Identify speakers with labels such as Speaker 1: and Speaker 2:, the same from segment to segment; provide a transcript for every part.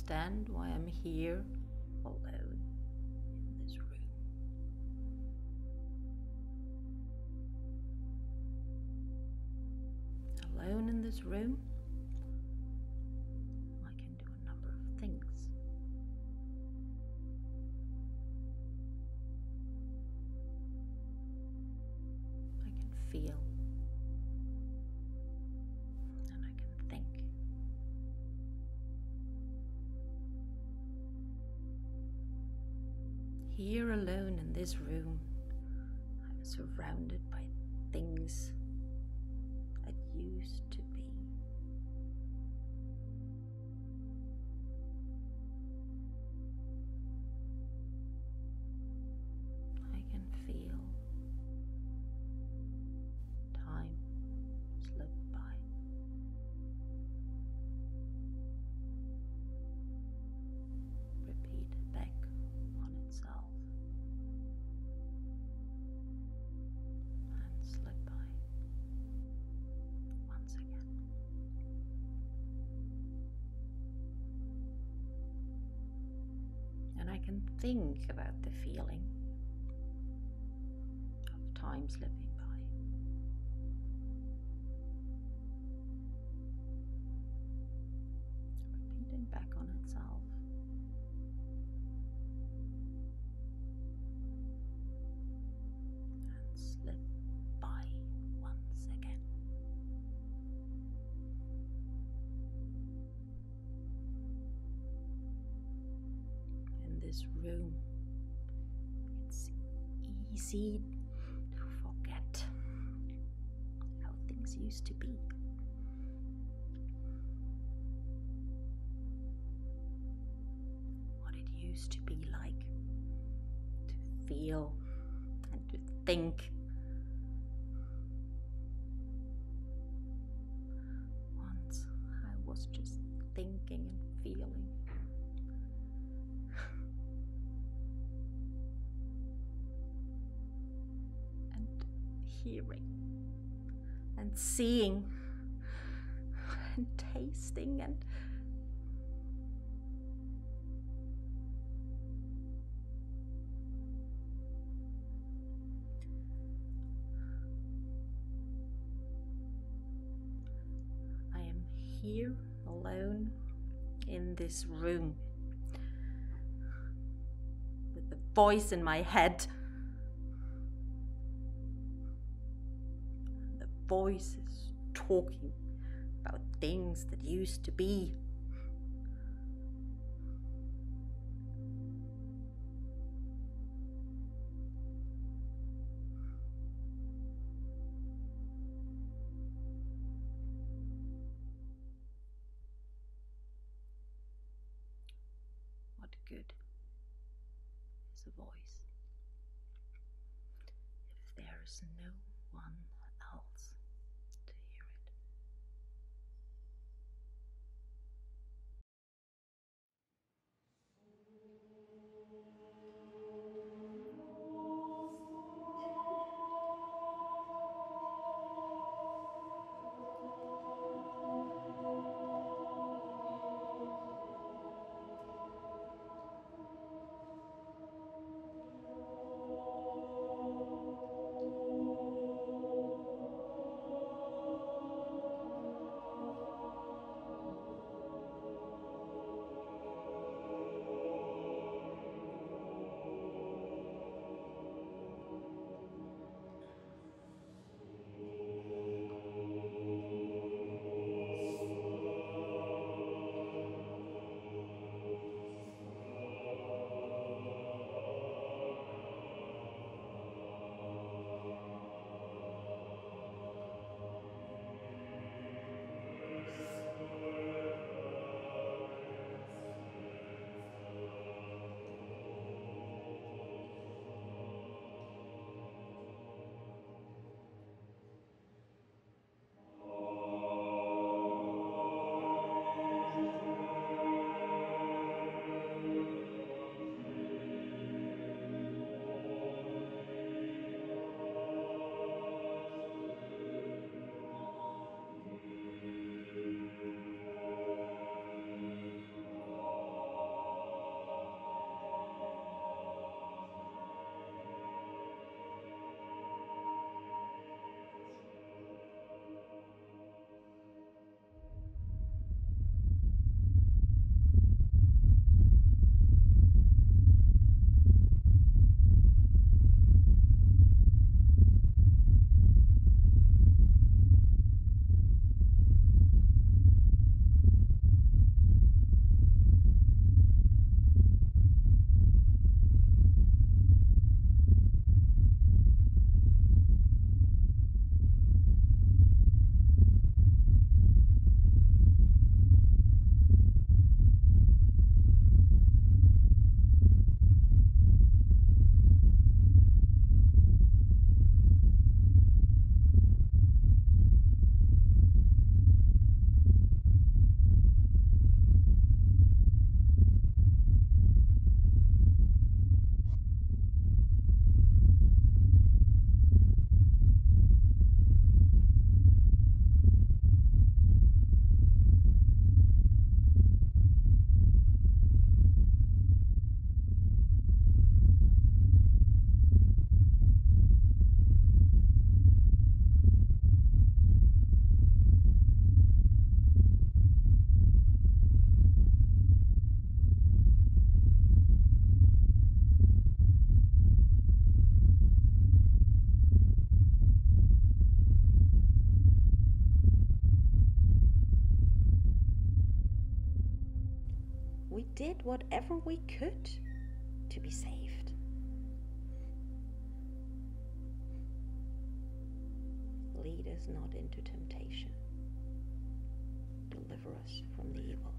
Speaker 1: understand why I'm here alone in this room. Alone in this room, I can do a number of things. I can feel, and I can think. Here alone in this room, I'm surrounded by things that used to be. I can feel time slip by. Repeat back on itself and slip by once again. And I can think about the feeling of time slipping by. Repeating back on itself. And slip by once again. In this room, it's easy to forget how things used to be. What it used to be like to feel and to think. Once I was just thinking and feeling. And hearing and seeing and tasting and I am here alone in this room with the voice in my head. The voice is talking about things that used to be. What good is a voice if there is no one else to hear it? did whatever we could to be saved. Lead us not into temptation. Deliver us from the evil.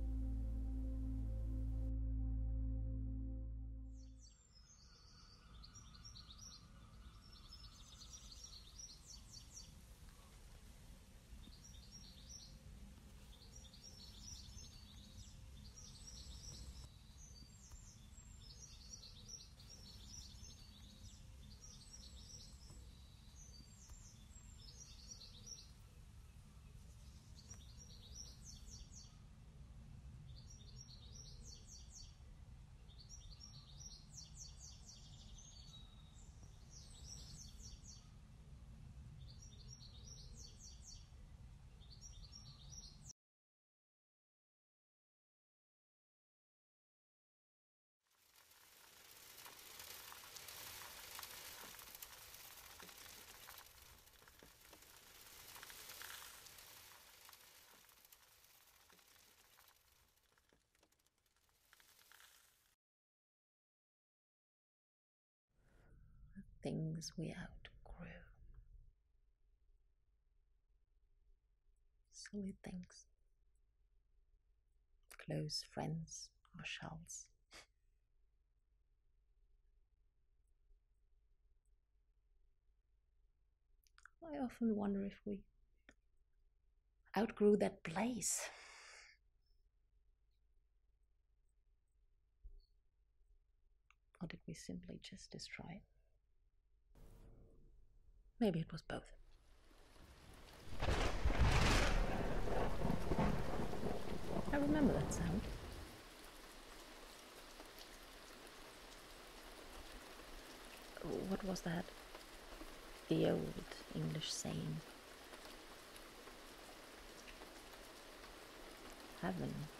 Speaker 1: Things we outgrew. Silly things. Close friends or shells. I often wonder if we outgrew that place. Or did we simply just destroy it? Maybe it was both. I remember that sound. What was that? The old English saying. Heaven